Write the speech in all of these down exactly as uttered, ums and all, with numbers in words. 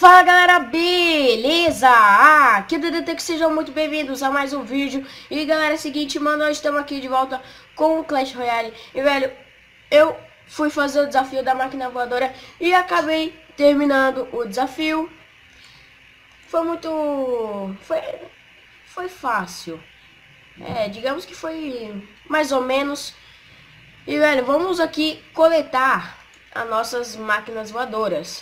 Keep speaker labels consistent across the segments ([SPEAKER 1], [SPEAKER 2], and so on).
[SPEAKER 1] Fala galera, beleza? Ah, aqui é o D D T, que sejam muito bem-vindos a mais um vídeo. E galera, é o seguinte, mano, nós estamos aqui de volta com o Clash Royale. E velho, eu fui fazer o desafio da máquina voadora e acabei terminando o desafio. Foi muito... Foi, foi fácil. É, digamos que foi mais ou menos. E velho, vamos aqui coletar as nossas máquinas voadoras.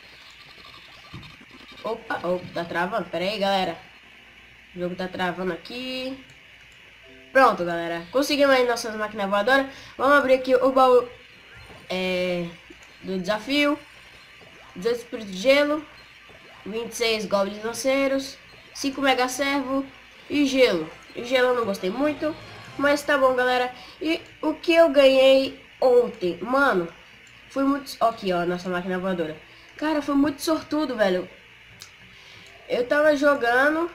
[SPEAKER 1] Opa, opa, tá travando, pera aí galera. O jogo tá travando aqui. Pronto galera, conseguimos aí nossas máquinas voadoras. Vamos abrir aqui o baú é, do desafio. dezoito espíritos de gelo, vinte e seis goblins lanceiros, cinco mega servo e gelo. E gelo eu não gostei muito, mas tá bom galera. E o que eu ganhei ontem, mano, foi muito... Aqui ó, nossa máquina voadora. Cara, foi muito sortudo, velho. Eu tava jogando,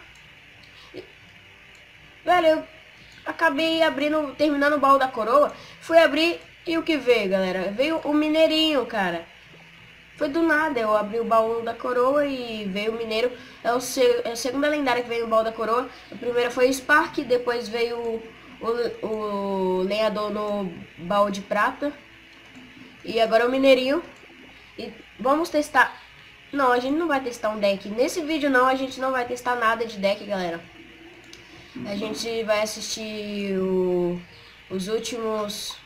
[SPEAKER 1] velho, eu acabei abrindo, terminando o baú da coroa. Fui abrir e o que veio, galera? Veio o mineirinho, cara. Foi do nada, eu abri o baú da coroa e veio o mineiro. É, o se, é a segunda lendária que veio no baú da coroa. A primeira foi o Spark, depois veio o, o, o lenhador no baú de prata. E agora o mineirinho. E vamos testar... Não, a gente não vai testar um deck. Nesse vídeo não, a gente não vai testar nada de deck, galera. A gente vai assistir o, os últimos...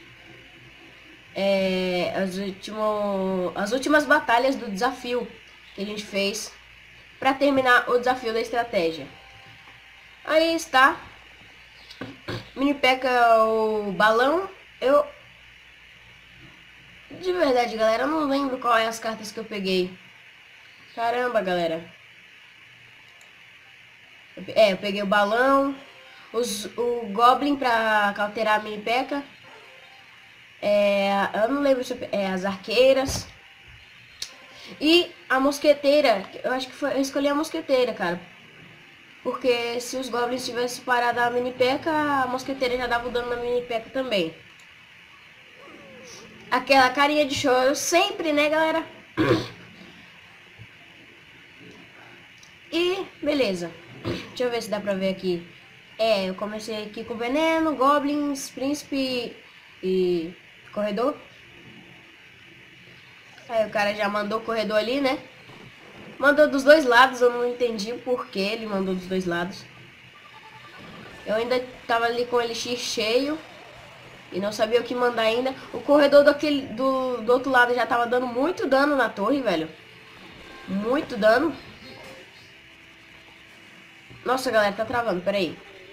[SPEAKER 1] É, as, último, as últimas batalhas do desafio que a gente fez para terminar o desafio da estratégia. Aí está. Mini P.E.K.K.A, o balão. Eu... De verdade, galera, eu não lembro qual é as cartas que eu peguei. Caramba, galera. É, eu peguei o balão, os, o Goblin pra cauterar a Mini P.E.K.K.A. É, eu não lembro se eu, é, as arqueiras. E a mosqueteira. Eu acho que foi, eu escolhi a mosqueteira, cara. Porque se os Goblins tivessem parado a Mini P.E.K.K.A, a mosqueteira já dava o dano na Mini P.E.K.K.A também. Aquela carinha de choro sempre, né, galera? E beleza, deixa eu ver se dá pra ver aqui. É, eu comecei aqui com veneno, goblins, príncipe e corredor. Aí o cara já mandou o corredor ali, né? Mandou dos dois lados, eu não entendi o porquê ele mandou dos dois lados. Eu ainda tava ali com o elixir cheio e não sabia o que mandar ainda. O corredor daquele, do, do outro lado já tava dando muito dano na torre, velho. Muito dano. Nossa, galera, tá travando, peraí.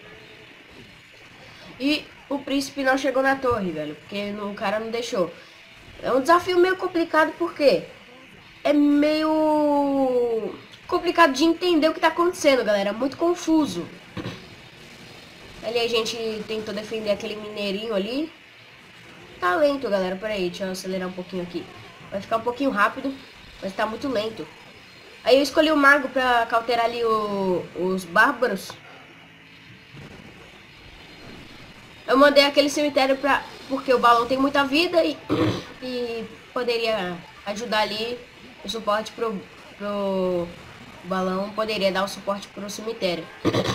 [SPEAKER 1] E o príncipe não chegou na torre, velho, porque o cara não deixou. É um desafio meio complicado, porque é meio complicado de entender o que tá acontecendo, galera. Muito confuso. Ali a gente tentou defender aquele mineirinho ali. Tá lento, galera, peraí, deixa eu acelerar um pouquinho aqui. Vai ficar um pouquinho rápido, mas tá muito lento. Aí eu escolhi o mago pra cauterar ali o, os bárbaros. Eu mandei aquele cemitério pra... porque o balão tem muita vida e, e poderia ajudar ali o suporte pro, pro balão. Poderia dar o suporte pro cemitério.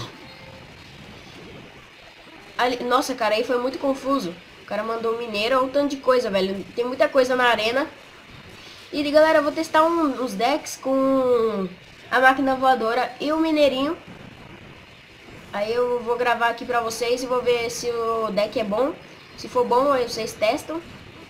[SPEAKER 1] Ali, nossa, cara, aí foi muito confuso. O cara mandou mineiro, um tanto de coisa, velho. Tem muita coisa na arena. E galera, eu vou testar um, uns decks com a máquina voadora e o mineirinho. Aí eu vou gravar aqui pra vocês e vou ver se o deck é bom. Se for bom, aí vocês testam.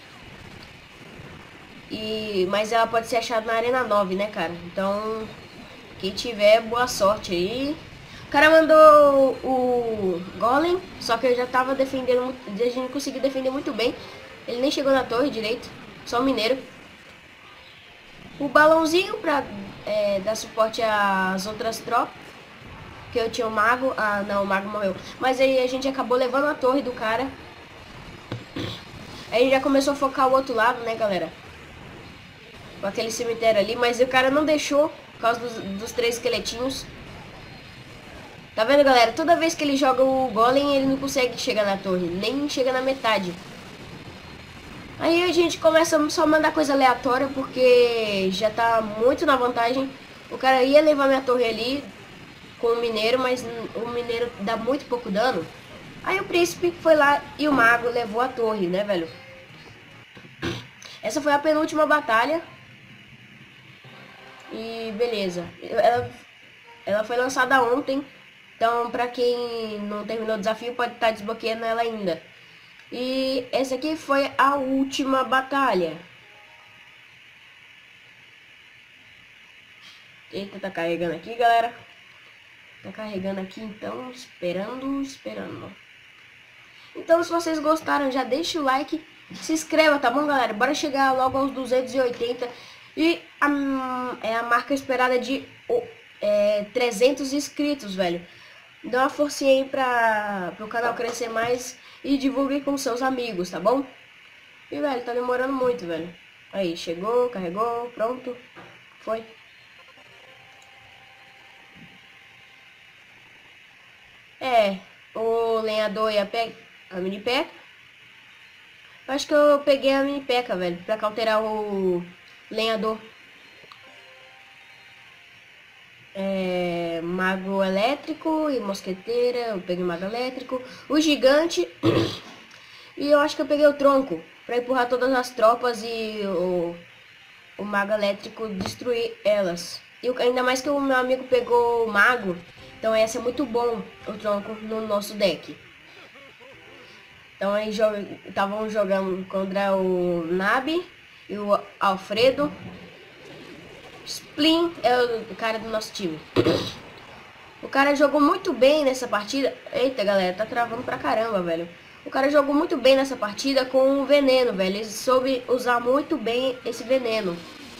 [SPEAKER 1] E, mas ela pode ser achada na Arena nove, né, cara? Então, quem tiver, boa sorte aí. O cara mandou o Golem, só que eu já tava defendendo, a gente conseguiu defender muito bem. Ele nem chegou na torre direito, só o mineiro. O balãozinho pra é, dar suporte às outras tropas. Que eu tinha o mago. Ah, não, o mago morreu. Mas aí a gente acabou levando a torre do cara. Aí a gente já começou a focar o outro lado, né, galera? Com aquele cemitério ali. Mas o cara não deixou por causa dos, dos três esqueletinhos. Tá vendo, galera? Toda vez que ele joga o golem, ele não consegue chegar na torre. Nem chega na metade. Aí a gente começa só a mandar coisa aleatória, porque já tá muito na vantagem. O cara ia levar minha torre ali com o mineiro, mas o mineiro dá muito pouco dano. Aí o príncipe foi lá e o mago levou a torre, né, velho? Essa foi a penúltima batalha. E beleza. Ela, ela foi lançada ontem. Então, pra quem não terminou o desafio, pode estar desbloqueando ela ainda. E essa aqui foi a última batalha. Eita, tá carregando aqui, galera. Tá carregando aqui, então, esperando, esperando. Então, se vocês gostaram, já deixa o like, se inscreva, tá bom, galera? Bora chegar logo aos duzentos e oitenta. E a, é a marca esperada de é, trezentos inscritos, velho. Dá uma forcinha aí pra, pro canal crescer mais e divulgue com seus amigos, tá bom? E, velho, tá demorando muito, velho. Aí, chegou, carregou, pronto. Foi. É, o lenhador e a, pe a mini peca. Acho que eu peguei a mini peca, velho, pra cauterar o lenhador. É, mago elétrico e mosqueteira, eu peguei mago elétrico. O gigante. E eu acho que eu peguei o tronco pra empurrar todas as tropas e o, o mago elétrico destruir elas. E ainda mais que o meu amigo pegou o mago. Então ia ser muito bom o tronco no nosso deck. Então aí estavam jogando contra o Nabi e o Alfredo. Splin é o cara do nosso time. O cara jogou muito bem nessa partida. Eita, galera, tá travando pra caramba, velho. O cara jogou muito bem nessa partida com o veneno, velho. Ele soube usar muito bem esse veneno.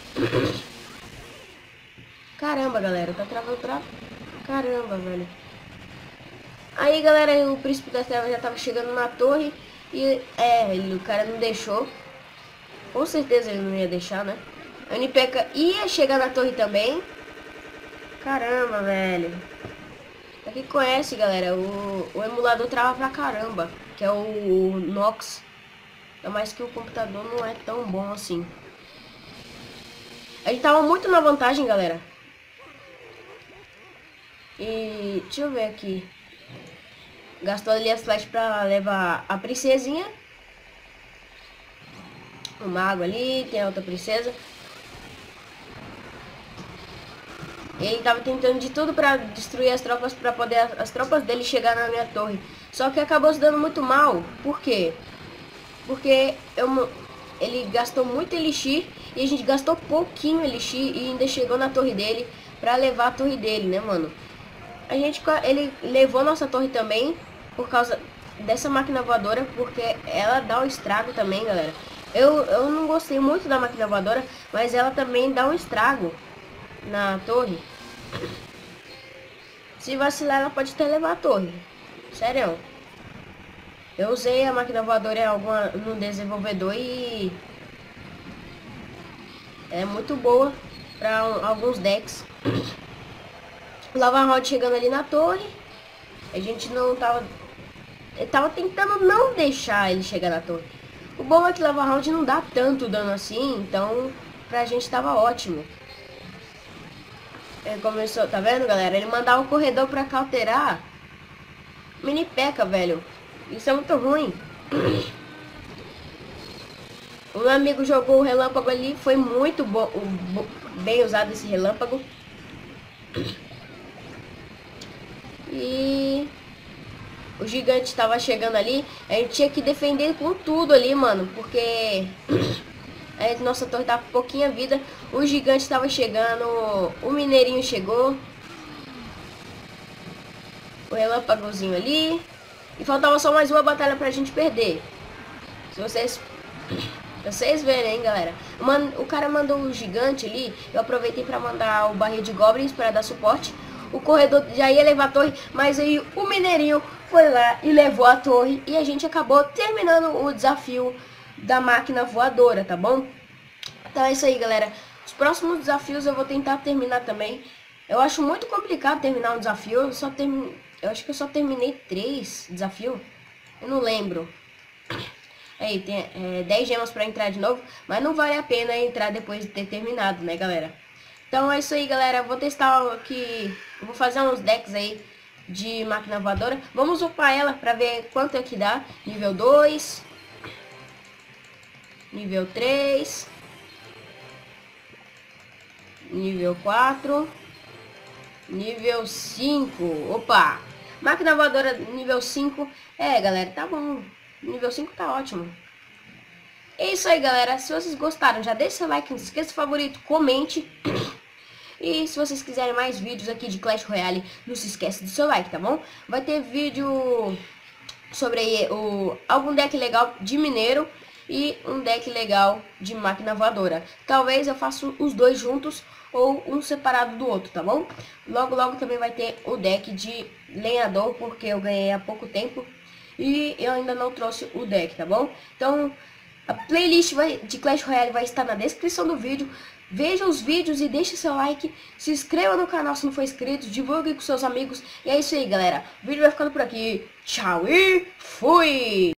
[SPEAKER 1] Caramba, galera, tá travando pra caramba, velho. Aí, galera, o príncipe das trevas já tava chegando na torre. E, é, ele, o cara não deixou. Com certeza ele não ia deixar, né? A N P K ia chegar na torre também. Caramba, velho. Pra quem conhece, galera, o, o emulador trava pra caramba. Que é o, o Nox. Ainda mais que o computador não é tão bom assim. A gente tava muito na vantagem, galera. E deixa eu ver aqui. Gastou ali as flechas pra levar a princesinha. O mago ali, tem a outra princesa. Ele tava tentando de tudo pra destruir as tropas, pra poder as tropas dele chegar na minha torre. Só que acabou se dando muito mal. Por quê? Porque eu, ele gastou muito elixir e a gente gastou pouquinho elixir e ainda chegou na torre dele pra levar a torre dele, né, mano? A gente, ele levou nossa torre também por causa dessa máquina voadora, porque ela dá um estrago também, galera. Eu, eu não gostei muito da máquina voadora, mas ela também dá um estrago na torre. Se vacilar, ela pode até levar a torre. Sério. Eu usei a máquina voadora em alguma, no desenvolvedor e é muito boa para um, alguns decks. O Lava Rod chegando ali na torre. A gente não tava... Eu tava tentando não deixar ele chegar na torre. O bom é que Lava Round não dá tanto dano assim, então pra gente tava ótimo. Ele começou, tá vendo, galera? Ele mandava o corredor pra cauterar. Mini P.E.K.K.A, velho. Isso é muito ruim. O meu amigo jogou o relâmpago ali, foi muito bom, bem usado esse relâmpago. E o gigante estava chegando ali. A gente tinha que defender com tudo ali, mano. Porque a nossa torre tava com pouquinha vida. O gigante estava chegando. O mineirinho chegou. O relâmpagozinho ali. E faltava só mais uma batalha pra gente perder. Se vocês... Vocês verem, hein, galera. Mano, o cara mandou o gigante ali. Eu aproveitei pra mandar o barril de goblins para dar suporte. O corredor já ia levar a torre, mas aí o mineirinho foi lá e levou a torre. E a gente acabou terminando o desafio da máquina voadora, tá bom? Então é isso aí, galera. Os próximos desafios eu vou tentar terminar também. Eu acho muito complicado terminar um desafio. Eu, só term... eu acho que eu só terminei três desafios. Eu não lembro. Aí, tem é, dez gemas pra entrar de novo. Mas não vale a pena entrar depois de ter terminado, né, galera? Então é isso aí, galera. Eu vou testar aqui, eu vou fazer uns decks aí de máquina voadora. Vamos upar ela pra ver quanto é que dá. Nível dois. Nível três. Nível quatro. Nível cinco. Opa! Máquina voadora nível cinco. É, galera, tá bom. Nível cinco tá ótimo. É isso aí, galera. Se vocês gostaram, já deixa seu like, não se esqueça do favorito, comente. E se vocês quiserem mais vídeos aqui de Clash Royale, não se esqueça do seu like, tá bom? Vai ter vídeo sobre o, algum deck legal de mineiro e um deck legal de máquina voadora. Talvez eu faça os dois juntos ou um separado do outro, tá bom? Logo, logo também vai ter o deck de lenhador, porque eu ganhei há pouco tempo e eu ainda não trouxe o deck, tá bom? Então, a playlist vai, de Clash Royale vai estar na descrição do vídeo. Veja os vídeos e deixe seu like. Se inscreva no canal se não for inscrito. Divulgue com seus amigos. E é isso aí, galera. O vídeo vai ficando por aqui. Tchau e fui!